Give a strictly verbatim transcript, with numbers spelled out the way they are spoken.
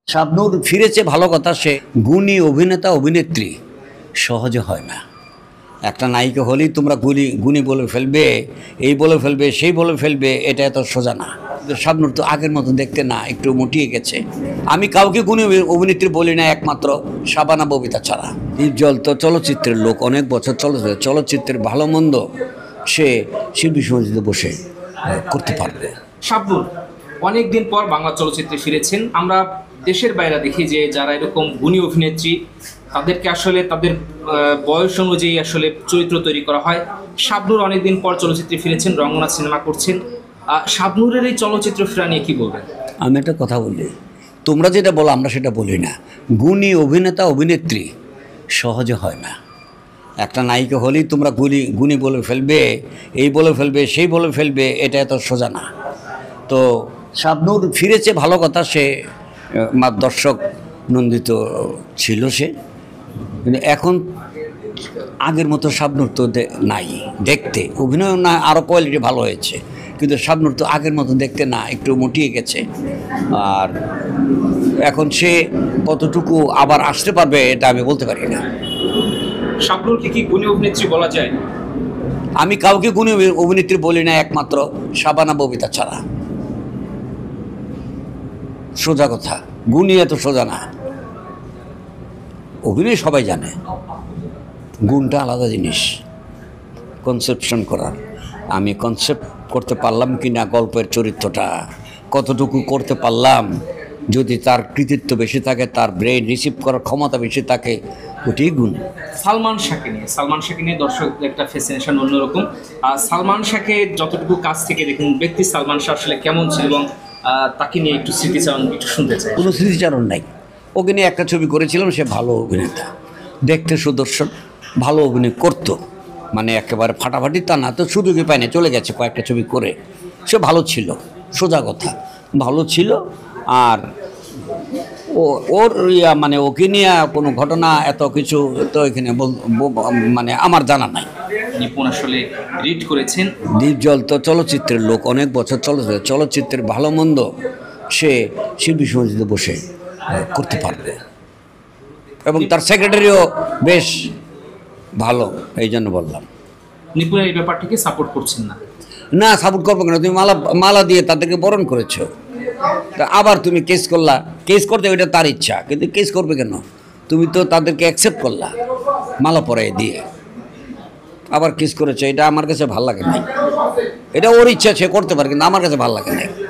শাবনূর ফিরেছে ভালো কথা, সে গুণী অভিনেতা অভিনেত্রী সহজে হয় না। একটা নায়িকা হলেই তোমরা গুণী গুণী বলে ফেলবে, এই বলে ফেলবে, সেই বলে ফেলবে, এটা এত সোজা না। শাবনূর তো আগের মতো দেখতে না, একটু মুটিয়ে গেছে। আমি কাউকে গুণী অভিনেত্রী বলি না, একমাত্র শাবানা ববিতা ছাড়া। নির্জল তো চলচ্চিত্রের লোক, অনেক বছর চলচ্চিত্র চলচ্চিত্রের ভালো মন্দ সে শিল্পী সমিতিতে বসে করতে পারবে। শাবনূর অনেক দিন পর বাংলা চলচ্চিত্রে ফিরেছেন। আমরা দেশের বাইরে দেখি যে যারা এরকম গুণী অভিনেত্রী তাদেরকে আসলে তাদের বয়স অনুযায়ী আসলে চরিত্র তৈরি করা হয়। শাবনূর অনেকদিন পর চলচ্চিত্রে ফিরেছেন, রঙ্গনা সিনেমা করছেন। শাবনূরের এই চলচ্চিত্র ফেরা নিয়ে কি বলবেন? আমি একটা কথা বলি, তোমরা যেটা বলো আমরা সেটা বলি না। গুণী অভিনেতা অভিনেত্রী সহজে হয় না। একটা নায়িকা হলেই তোমরা গুণী গুণী বলে ফেলবে, এই বলে ফেলবে, সেই বলে ফেলবে, এটা এত সোজা না। তো শাবনূর ফিরেছে ভালো কথা, সে দর্শক নন্দিত ছিল সে, কিন্তু এখন আগের মতো শাবনূর তো নাই দেখতে। অভিনয় না আরও কোয়ালিটি ভালো হয়েছে, কিন্তু শাবনূর তো আগের মতো দেখতে না, একটু মুটিয়ে গেছে। আর এখন সে কতটুকু আবার আসতে পারবে এটা আমি বলতে পারি না। শাবনূরকে কি গুণী অভিনেত্রী বলা যায়? আমি কাউকে গুণী অভিনেত্রী বলি না, একমাত্র শাবানা ববিতা ছাড়া। সোজা কথা, গুণী এত সোজা না। অভিনয় সবাই জানে, গুণটা আলাদা জিনিস, কনসেপশন করার। আমি কনসেপ্ট করতে পারলাম কি না, গল্পের চরিত্রটা কতটুকু করতে পারলাম, যদি তার কৃতিত্ব বেশি থাকে, তার ব্রেন রিসিভ করার ক্ষমতা বেশি থাকে, ওটাই গুণ। সালমান শাহকে নিয়ে সালমান শাহকে নিয়ে দর্শকদের একটা ফ্যাসিনেশন অন্যরকম। আর সালমান শাহকে যতটুকু কাছ থেকে দেখুন, ব্যক্তি সালমান শাহ আসলে কেমন ছিল এবং তাকে নিয়ে একটু স্মৃতিচারণ একটু শুনতে চাই। কোনো স্মৃতিচারণ নাই। ওকে নিয়ে একটা ছবি করেছিলাম, সে ভালো অভিনেতা, দেখতে সুদর্শন, ভালো অভিনয় করতো, মানে একেবারে ফাটাফাটি তা না, তো সুযোগই পায়নি, চলে গেছে কয়েকটা ছবি করে। সে ভালো ছিল, সোজা কথা, ভালো ছিল। আর ও ওর ইয়া মানে ওকে নিয়ে কোনো ঘটনা এত কিছু তো এখানে মানে আমার জানা নাই। নিপুণ আসলে রিড করেছেন। নির্জল তো চলচ্চিত্রের লোক, অনেক বছর চলচ্চিত্র চলচ্চিত্রের ভালো মন্দ সে শিল্পী সমিতিতে বসে করতে পারবে, এবং তার সেক্রেটারিও বেশ ভালো, এই জন্য বললাম। নিপুণের এই ব্যাপারটাকে সাপোর্ট করছেন না? না, সাপোর্ট করবো কেন? তুমি মালা মালা দিয়ে তাদেরকে বরণ করেছো, তা আবার তুমি কেস করলা। কেস করতে ওইটা তার ইচ্ছা, কিন্তু কেস করবে কেন? তুমি তো তাদেরকে অ্যাকসেপ্ট করলা মালা পরাই দিয়ে, আবার কেস করেছো। এটা আমার কাছে ভালো লাগে না। এটা ওর ইচ্ছা, সে করতে পারে, কিন্তু আমার কাছে ভালো লাগে না।